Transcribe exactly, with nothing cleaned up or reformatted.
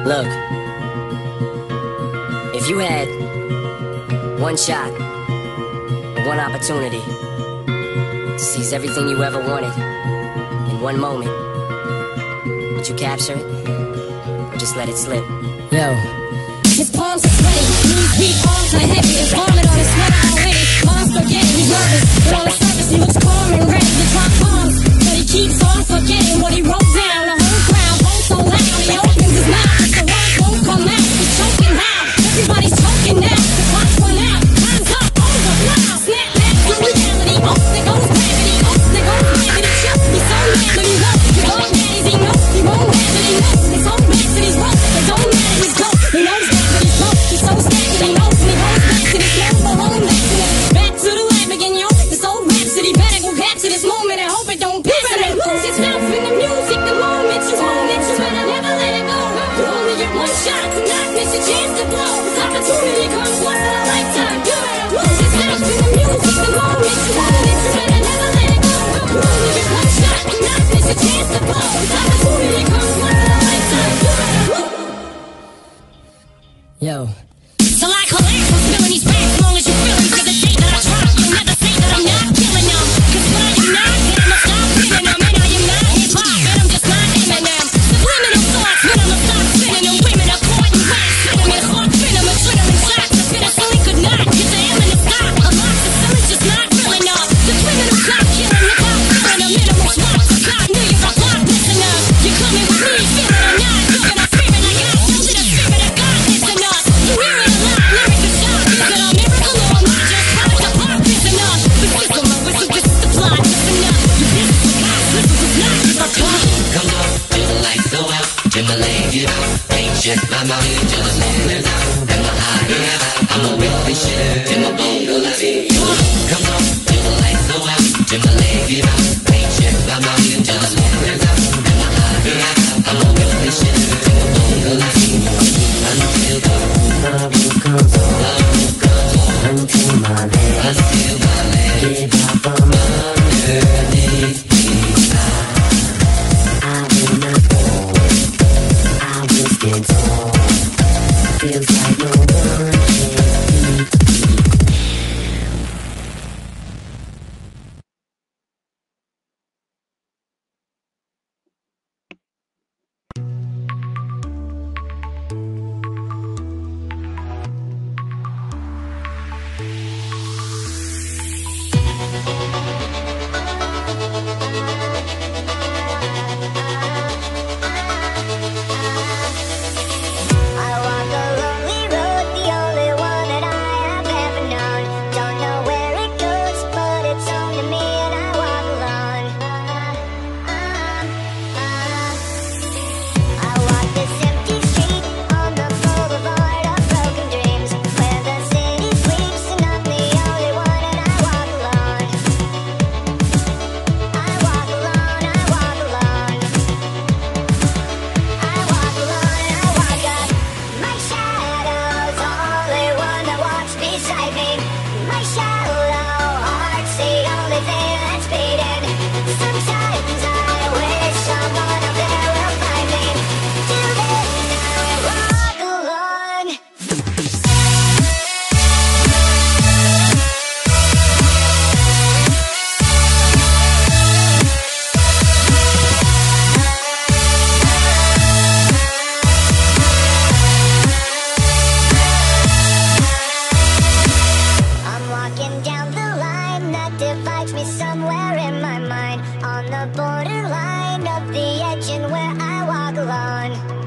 Look, if you had one shot, one opportunity to seize everything you ever wanted in one moment, would you capture it or just let it slip? Yo. His palms are sweaty, knees weak, arms are heavy. His vomit on his sweater already. Mom's forgetting, he's nervous, but on the surface he looks calm and ready to drop bombs. But he keeps on forgetting what he wrote down. The whole crowd goes so loud, he opens his mouth, but the words won't come out. He's choking now, everybody's choking now. The clock's run out, time's up, over, now. Snap back to reality. Oh, there goes gravity. Oh, there goes gravity. Chill, he's so mad, but he won't. He's all daddies, he knows he won't have it. He knows his whole back to these ropes. It don't matter, he's dope. He knows that. He's so stagnant, he knows when he goes back to this love for home back to the back to the lab again, yo. This old rhapsody better go capture this moment and hope it don't pass him and lose yourself in the music. The moment you own it, you better never let it go. You only get one shot to not miss your chance to blow. This opportunity comes once in a lifetime. You better lose yourself in the music. The moment you own it, you better never let it go. You only get one shot to not miss your chance to blow. This opportunity comes once in a lifetime. You better lose. Yo. So I collapse, I'm feeling these racks as long as you feel them. To the day that I drop, you'll never say that I'm not killing them. Cause when I am not, then I'ma stop killing them. And I am not hip-hop, and I'm just not Eminem. Subliminal thoughts, when I'ma stop spinning them. Women are caught in wax, spin them and hawk, spin them and trigger and shots. The penicillin could not get the M in the stop. A box of filling's just not real enough. The criminal cop killing the cop, killing a minimal swap. God knew you're a clock listener. You're coming with me, feeling or not. You're gonna scream it like I told you the spirit of God listen up. You hear it a lot, lyrics are sharp. Is it a miracle or am I just product of pop? Listen up, the whistle, my whistle, this is the plot. Listen up, you this is the cop, whistle is not just a clock. Come on, till the lights go out, till my leg get out. Ain't shut my mouth, till the moon is out. And my eye get out, I'ma rip this shit till my bone go like it. Come on, till the lights go out, till my leg get out. Ain't shut my mouth, till the moon is out. And my eye get out, I'ma rip this shit till my bone go like it. Until the love comes on, love comes on. Until my leg, until my leg get out from underneath me. I will not fall, I will stand tall. Feels like no one can beat me. Borderline of the edge and where I walk alone.